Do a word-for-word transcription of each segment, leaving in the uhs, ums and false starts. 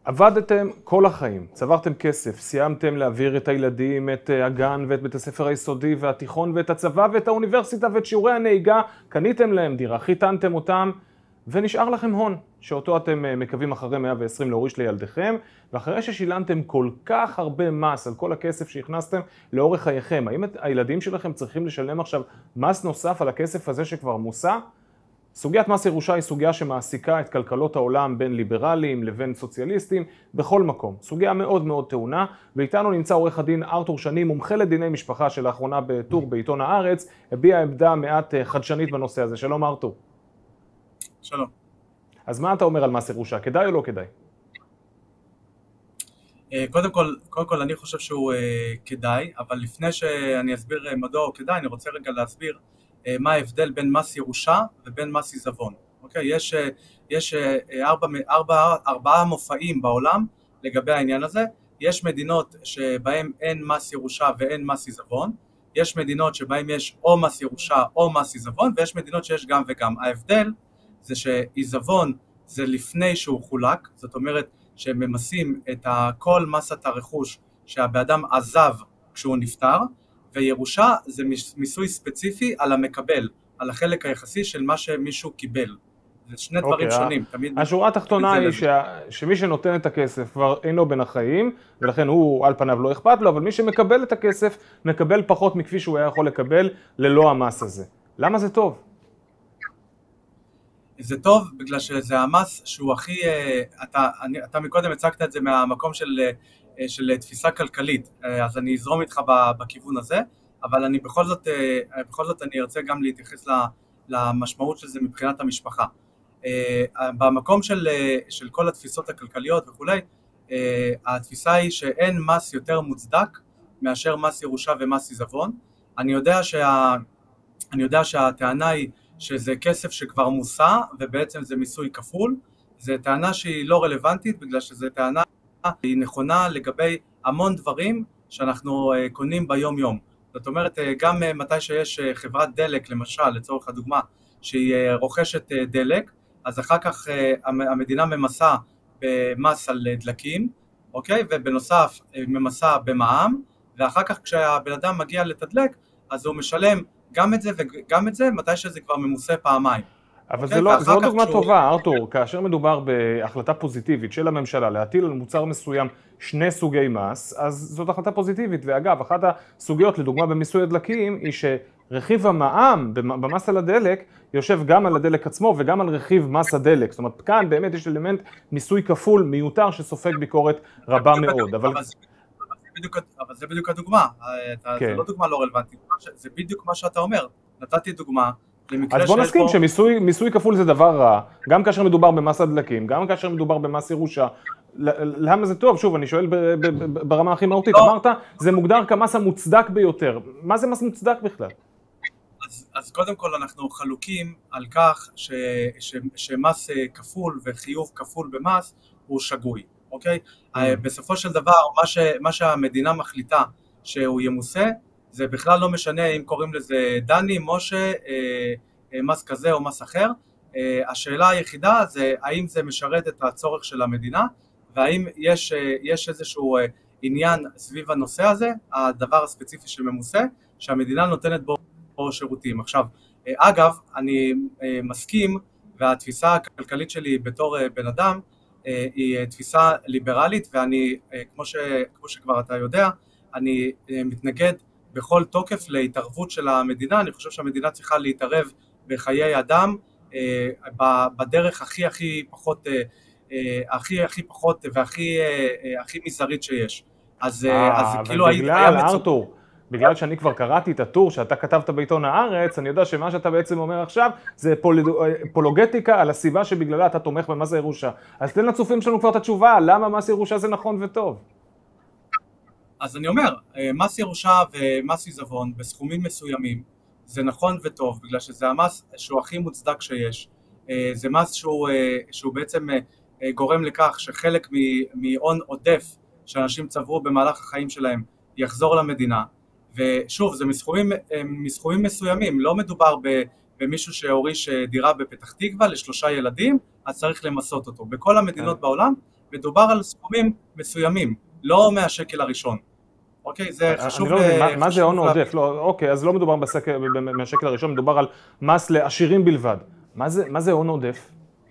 עבדתם כל החיים, צברתם כסף, סיימתם להעביר את הילדים, את הגן ואת בית הספר היסודי והתיכון ואת הצבא ואת האוניברסיטה ואת שיעורי הנהיגה, קניתם להם דירה, חיתנתם אותם ונשאר לכם הון, שאותו אתם מקווים אחרי מאה ועשרים להוריש לילדיכם, ואחרי ששילמתם כל כך הרבה מס על כל הכסף שהכנסתם לאורך חייכם, האם הילדים שלכם צריכים לשלם עכשיו מס נוסף על הכסף הזה שכבר מוסע? סוגיית מס ירושה היא סוגיה שמעסיקה את כלכלות העולם בין ליברלים לבין סוציאליסטים בכל מקום. סוגיה מאוד מאוד טעונה, ואיתנו נמצא עורך הדין ארתור שני, מומחה לדיני משפחה שלאחרונה בטור בעיתון הארץ, הביע עמדה מעט חדשנית בנושא הזה. שלום ארתור. שלום. אז מה אתה אומר על מס ירושה? כדאי או לא כדאי? קודם כל, קודם כל אני חושב שהוא כדאי, אבל לפני שאני אסביר מדוע הוא כדאי, אני רוצה רגע להסביר מה ההבדל בין מס ירושה ובין מס עיזבון. אוקיי? יש, יש ארבע, ארבע, ארבעה מופעים בעולם לגבי העניין הזה. יש מדינות שבהן אין מס ירושה ואין מס עיזבון. יש מדינות שבהן יש או מס ירושה או מס עיזבון, ויש מדינות שיש גם וגם. ההבדל זה שעיזבון זה לפני שהוא חולק, זאת אומרת שהם ממסים את כל מסת הרכוש שהבאדם עזב כשהוא נפטר, וירושה זה מיסוי ספציפי על המקבל, על החלק היחסי של מה שמישהו קיבל. זה שני דברים שונים. השורה התחתונה היא שמי שנותן את הכסף כבר אינו בין החיים, ולכן הוא על פניו לא אכפת לו, אבל מי שמקבל את הכסף מקבל פחות מכפי שהוא היה יכול לקבל ללא המס הזה. למה זה טוב? זה טוב בגלל שזה המס שהוא הכי, אתה, אני, אתה מקודם הצגת את זה מהמקום של, של תפיסה כלכלית, אז אני אזרום איתך בכיוון הזה, אבל אני בכל זאת, בכל זאת אני ארצה גם להתייחס למשמעות של זה מבחינת המשפחה. במקום של, של כל התפיסות הכלכליות וכולי, התפיסה היא שאין מס יותר מוצדק מאשר מס ירושה ומס עיזבון. אני יודע שה, אני יודע שהטענה היא שזה כסף שכבר מוסע ובעצם זה מיסוי כפול. זו טענה שהיא לא רלוונטית בגלל שזו טענה היא נכונה לגבי המון דברים שאנחנו קונים ביום יום. זאת אומרת, גם מתי שיש חברת דלק למשל, לצורך הדוגמה, שהיא רוכשת דלק, אז אחר כך המדינה ממסה במס על דלקים, אוקיי? ובנוסף ממסה במע"מ, ואחר כך כשהבן אדם מגיע לתדלק, אז הוא משלם גם את זה וגם את זה, מתי שזה כבר ממוסה פעמיים. אבל זה לא, זו לא דוגמה טובה, ארתור, כאשר מדובר בהחלטה פוזיטיבית של הממשלה להטיל על מוצר מסוים שני סוגי מס, אז זאת החלטה פוזיטיבית. ואגב, אחת הסוגיות, לדוגמה במיסוי הדלקים, היא שרכיב המע"מ במס על הדלק יושב גם על הדלק עצמו וגם על רכיב מס הדלק. זאת אומרת, כאן באמת יש אלמנט מיסוי כפול מיותר שסופג ביקורת רבה מאוד. אבל אבל זה בדיוק הדוגמה, זה לא דוגמה לא רלוונטית, זה בדיוק מה שאתה אומר. נתתי דוגמה, אז בוא נסכים שמיסוי כפול זה דבר רע, גם כאשר מדובר במס הדלקים, גם כאשר מדובר במס ירושה. למה זה טוב? שוב, אני שואל ברמה הכי מהותית. אמרת, זה מוגדר כמס המוצדק ביותר. מה זה מס מוצדק בכלל? אז קודם כל אנחנו חלוקים על כך שמס כפול וחיוב כפול במס הוא שגוי. אוקיי? בסופו של דבר, מה שהמדינה מחליטה שהוא ימוסה, זה בכלל לא משנה אם קוראים לזה דני, משה, מס כזה או מס אחר. השאלה היחידה זה האם זה משרת את הצורך של המדינה, והאם יש, יש איזשהו עניין סביב הנושא הזה, הדבר הספציפי שממוסה, שהמדינה נותנת בו שירותים. עכשיו, אגב, אני מסכים, והתפיסה הכלכלית שלי בתור בן אדם, היא תפיסה ליברלית, ואני, כמו ש, כמו שכבר אתה יודע, אני מתנגד בכל תוקף להתערבות של המדינה. אני חושב שהמדינה צריכה להתערב בחיי אדם בדרך הכי הכי פחות, הכי הכי פחות והכי הכי מזערית שיש. אז, אז כאילו בגלל, ארתור, בגלל שאני כבר קראתי את הטור שאתה כתבת בעיתון הארץ, אני יודע שמה שאתה בעצם אומר עכשיו זה פולוגטיקה על הסיבה שבגללה אתה תומך במס הירושה. אז תן לצופים שלנו כבר את התשובה, למה מס ירושה זה נכון וטוב? אז אני אומר, מס ירושה ומס עיזבון בסכומים מסוימים זה נכון וטוב, בגלל שזה המס שהוא הכי מוצדק שיש. זה מס שהוא, שהוא בעצם גורם לכך שחלק מהון עודף שאנשים צברו במהלך החיים שלהם יחזור למדינה. ושוב, זה מסכומים, מסכומים מסוימים, לא מדובר במישהו שהוריש דירה בפתח תקווה לשלושה ילדים, אז צריך למסות אותו. בכל המדינות בעולם, מדובר על סכומים מסוימים, לא מהשקל הראשון. אוקיי, זה חשוב... אני לא מבין, מה, מה זה הון עודף? לא, אוקיי, אז לא מדובר בסק... מהשקל הראשון, מדובר על מס לעשירים בלבד. מה זה, מה זה הון עודף?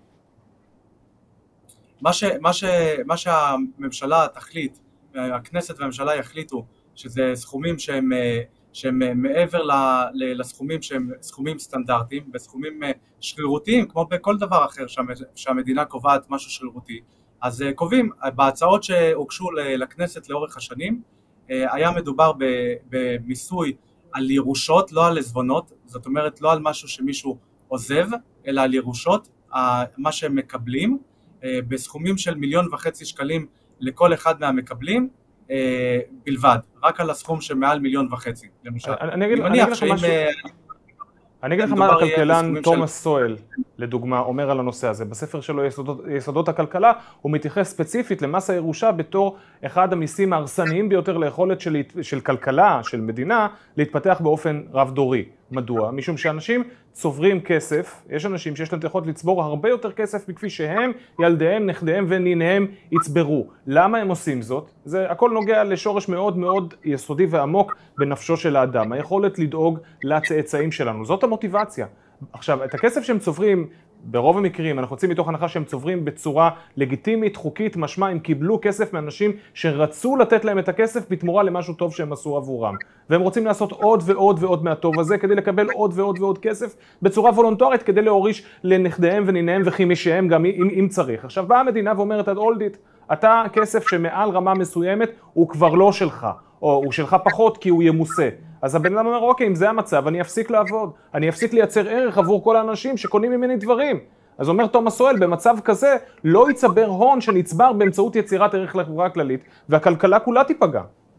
מה, ש, מה, ש, מה שהממשלה תחליט, הכנסת והממשלה יחליטו, שזה סכומים שהם, שהם מעבר ל, ל, לסכומים שהם סכומים סטנדרטיים, וסכומים שרירותיים, כמו בכל דבר אחר שהמדינה קובעת משהו שרירותי, אז קובעים, בהצעות שהוגשו לכנסת לאורך השנים, היה מדובר במיסוי על ירושות, לא על עזבונות, זאת אומרת לא על משהו שמישהו עוזב, אלא על ירושות, מה שהם מקבלים, בסכומים של מיליון וחצי שקלים לכל אחד מהמקבלים בלבד, רק על הסכום שמעל מיליון וחצי, למשל. אני אגיד לך משהו. אני אגיד לך מה הכלכלן תומאס סואל, לדוגמה, אומר על הנושא הזה. בספר שלו, יסודות, יסודות הכלכלה, הוא מתייחס ספציפית למס הירושה בתור אחד המיסים ההרסניים ביותר ליכולת של, של כלכלה, של מדינה, להתפתח באופן רב דורי. מדוע? משום שאנשים צוברים כסף, יש אנשים שיש להם יכולת לצבור הרבה יותר כסף מכפי שהם, ילדיהם, נכדיהם וניניהם יצברו. למה הם עושים זאת? זה הכל נוגע לשורש מאוד מאוד יסודי ועמוק בנפשו של האדם. היכולת לדאוג לצאצאים שלנו. זאת המוטיבציה. עכשיו, את הכסף שהם צוברים, ברוב המקרים, אנחנו יוצאים מתוך הנחה שהם צוברים בצורה לגיטימית, חוקית, משמע, הם קיבלו כסף מאנשים שרצו לתת להם את הכסף בתמורה למשהו טוב שהם עשו עבורם. והם רוצים לעשות עוד ועוד ועוד מהטוב הזה, כדי לקבל עוד ועוד ועוד כסף בצורה וולונטרית, כדי להוריש לנכדיהם וניניהם וחימישיהם גם אם, אם צריך. עכשיו, באה המדינה ואומרת, את הולדית, אתה כסף שמעל רמה מסוימת הוא כבר לא שלך, או הוא שלך פחות כי הוא ימוסה. אז הבן אדם אומר, אוקיי, אם זה המצב, אני אפסיק לעבוד, אני אפסיק לייצר ערך עבור כל האנשים שקונים ממני דברים. אז אומר תומאס סואל, במצב כזה לא יצבר הון שנצבר באמצעות יצירת ערך לחברה הכללית, והכלכלה כולה תיפגע.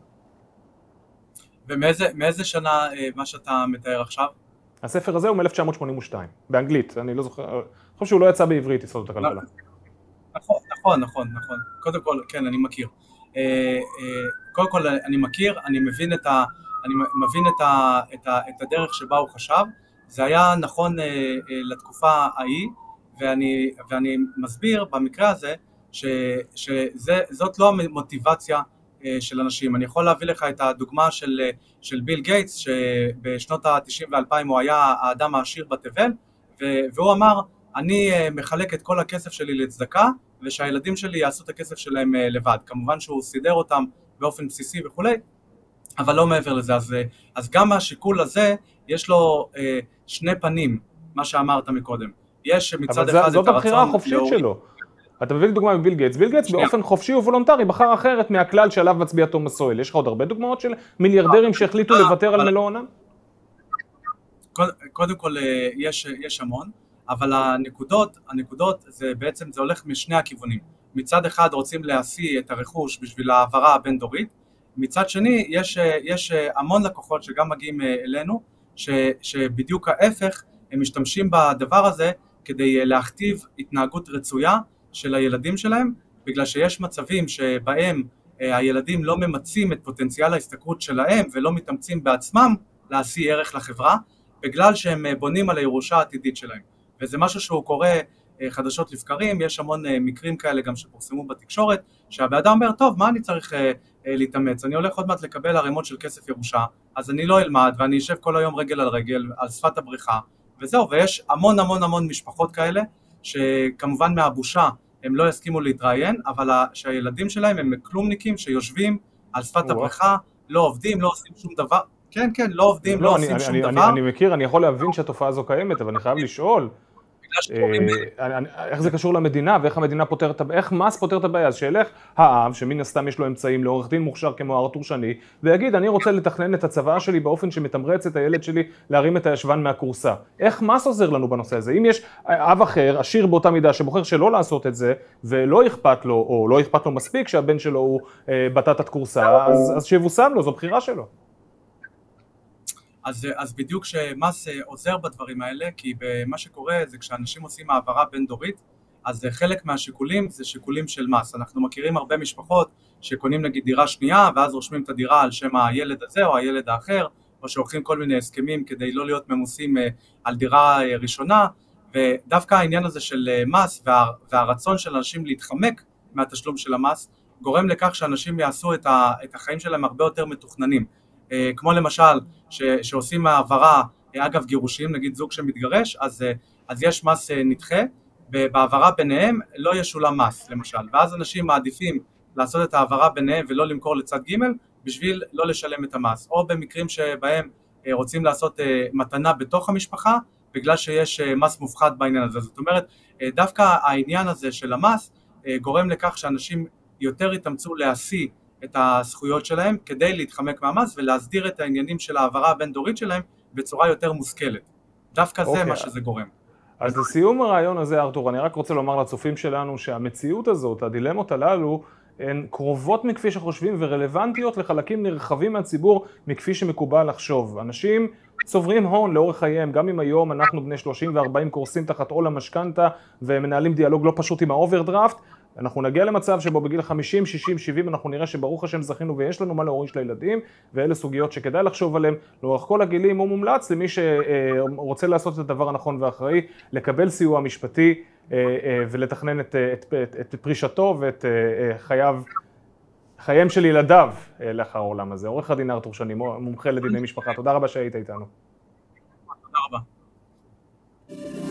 ומאיזה מאיזה שנה מה שאתה מתאר עכשיו? הספר הזה הוא מ-אלף תשע מאות שמונים ושתיים, באנגלית, אני לא זוכר, אני חושב שהוא לא יצא בעברית, יסודות הכלכלה. נכון, נכון, נכון, נכון. קודם כל, כן, אני מכיר. קודם כל, אני מכיר, אני מבין את ה... אני מבין את, ה, את, ה, את הדרך שבה הוא חשב, זה היה נכון אה, אה, לתקופה ההיא, ואני, ואני מסביר במקרה הזה, ש, שזאת לא המוטיבציה אה, של אנשים. אני יכול להביא לך את הדוגמה של, של ביל גייטס, שבשנות ה-תשעים ואלפיים הוא היה האדם העשיר בתבל, והוא אמר, אני אה, מחלק את כל הכסף שלי לצדקה, ושהילדים שלי יעשו את הכסף שלהם אה, לבד. כמובן שהוא סידר אותם באופן בסיסי וכולי, אבל לא מעבר לזה, אז, אז גם השיקול הזה, יש לו אה, שני פנים, מה שאמרת מקודם. יש מצד אחד את הרצון... אבל זאת הבחירה החופשית שלו. אתה מביא דוגמה מביל גייטס, ביל גייטס באופן חופשי וולונטרי בחר אחרת מהכלל שעליו מצביע תומאס סואל. יש לך עוד הרבה דוגמאות של מיליארדרים שהחליטו לוותר על מלוא הונם? קודם כל יש, יש המון, אבל הנקודות, הנקודות זה בעצם, זה הולך משני הכיוונים. מצד אחד רוצים להשיא את הרכוש בשביל העברה הבין-דורית, מצד שני, יש, יש המון לקוחות שגם מגיעים אלינו, ש, שבדיוק ההפך, הם משתמשים בדבר הזה כדי להכתיב התנהגות רצויה של הילדים שלהם, בגלל שיש מצבים שבהם הילדים לא ממצים את פוטנציאל ההשתכרות שלהם ולא מתאמצים בעצמם להשיא ערך לחברה, בגלל שהם בונים על הירושה העתידית שלהם. וזה משהו שהוא קורה חדשות לבקרים, יש המון מקרים כאלה גם שפורסמו בתקשורת, שהבאדם אומר, טוב, מה אני צריך להתאמץ? אני הולך עוד מעט לקבל ערימות של כסף ירושה, אז אני לא אלמד ואני אשב כל היום רגל על רגל על שפת הבריכה, וזהו, ויש המון המון המון משפחות כאלה, שכמובן מהבושה הם לא יסכימו להתראיין, אבל שהילדים שלהם הם כלומניקים שיושבים על שפת הבריכה, לא עובדים, לא עושים שום דבר, כן, כן, לא עובדים, לא עושים שום דבר. אני מכיר, אני יכול להבין שהתופעה הזו קיימת, אבל אני חייב לשאול, איך זה קשור למדינה ואיך המדינה פותרת, איך מס פותר את הבעיה? אז שילך העם, שמן הסתם יש לו אמצעים לעורך דין מוכשר כמו ארתור שני, ויגיד, אני רוצה לתכנן את הצבא שלי באופן שמתמרץ את הילד שלי להרים את הישבן מהקורסה. איך מס עוזר לנו בנושא הזה? אם יש אב אחר, עשיר באותה מידה, שבוחר שלא לעשות את זה, ולא אכפת לו, או לא אכפת לו מספיק שהבן שלו הוא בטטת קורסה, אז, אז שיבושם לו, זו בחירה שלו. אז, אז בדיוק שמס עוזר בדברים האלה, כי מה שקורה זה כשאנשים עושים העברה בין דורית, אז חלק מהשיקולים זה שיקולים של מס. אנחנו מכירים הרבה משפחות שקונים נגיד דירה שנייה, ואז רושמים את הדירה על שם הילד הזה או הילד האחר, או שעורכים כל מיני הסכמים כדי לא להיות ממוסים על דירה ראשונה, ודווקא העניין הזה של מס וה, והרצון של אנשים להתחמק מהתשלום של המס, גורם לכך שאנשים יעשו את, ה, את החיים שלהם הרבה יותר מתוכננים. כמו למשל, ש, שעושים העברה, אגב גירושים, נגיד זוג שמתגרש, אז, אז יש מס נדחה, ובעברה ביניהם לא ישולם מס, למשל, ואז אנשים מעדיפים לעשות את העברה ביניהם ולא למכור לצד ג' בשביל לא לשלם את המס, או במקרים שבהם רוצים לעשות מתנה בתוך המשפחה, בגלל שיש מס מופחת בעניין הזה. זאת אומרת, דווקא העניין הזה של המס גורם לכך שאנשים יותר יתאמצו להשיא את הזכויות שלהם כדי להתחמק מהמס ולהסדיר את העניינים של העברה הבין-דורית שלהם בצורה יותר מושכלת. דווקא זה אוקיי. מה שזה גורם. אז לסיום הרעיון הזה, ארתור, אני רק רוצה לומר לצופים שלנו שהמציאות הזאת, הדילמות הללו, הן קרובות מכפי שחושבים ורלוונטיות לחלקים נרחבים מהציבור מכפי שמקובל לחשוב. אנשים צוברים הון לאורך חייהם, גם אם היום אנחנו בני שלושים וארבעים קורסים תחת עול המשכנתה ומנהלים דיאלוג לא פשוט עם האוברדרפט, אנחנו נגיע למצב שבו בגיל חמישים, שישים, שבעים אנחנו נראה שברוך השם זכינו ויש לנו מה להוריש לילדים, ואלה סוגיות שכדאי לחשוב עליהן לאורך כל הגילים. הוא מומלץ למי שרוצה לעשות את הדבר הנכון והאחראי, לקבל סיוע משפטי ולתכנן את, את, את, את פרישתו ואת חייו, חייהם של ילדיו לאחר העולם הזה. עורך הדין ארתור שני, מומחה לדיני משפחה, תודה רבה שהיית איתנו. תודה רבה.